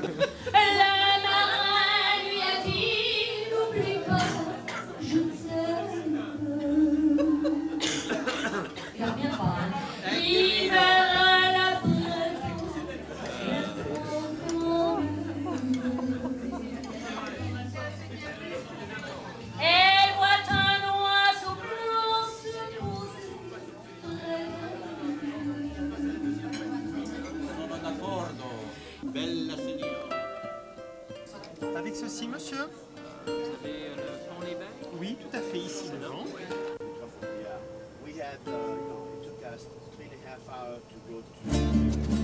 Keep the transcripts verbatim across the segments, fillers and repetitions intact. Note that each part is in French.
marin lui a dit, n'oublie pas, je t'aime. Il revient pas, hein. Il verra la elle voit un oiseau blanc se poser près d'elle. Bella signora. Avec ceci, monsieur? Vous avez euh, le pont les Bains? Oui, tout à fait, ici devant. We had, uh, you know, it took us three and a half hours to go to.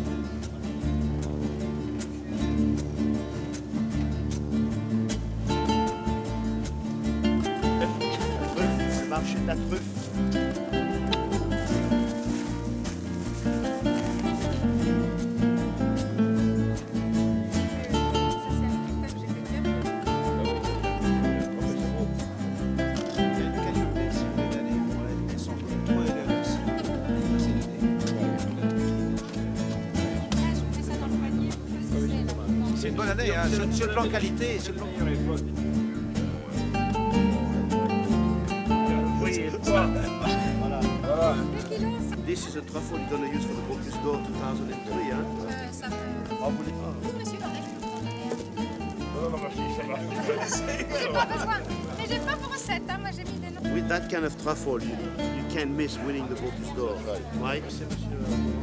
Le marché de la truffe. C'est une bonne année, hein, sur, sur le plan qualité, sur le plan... Voilà. Voilà. This is a truffle you're going to use for the Bocuse d'Or two thousand three, hein? Euh, ça me... Ah, vous voulez pas? Vous, monsieur Bordel, Non, non, ma fille, ça va. j'ai pas besoin. Mais j'ai pas pour recette, hein. Moi j'ai mis des noms. With that kind of truffle, you, you can't miss winning the Bocuse d'Or, right?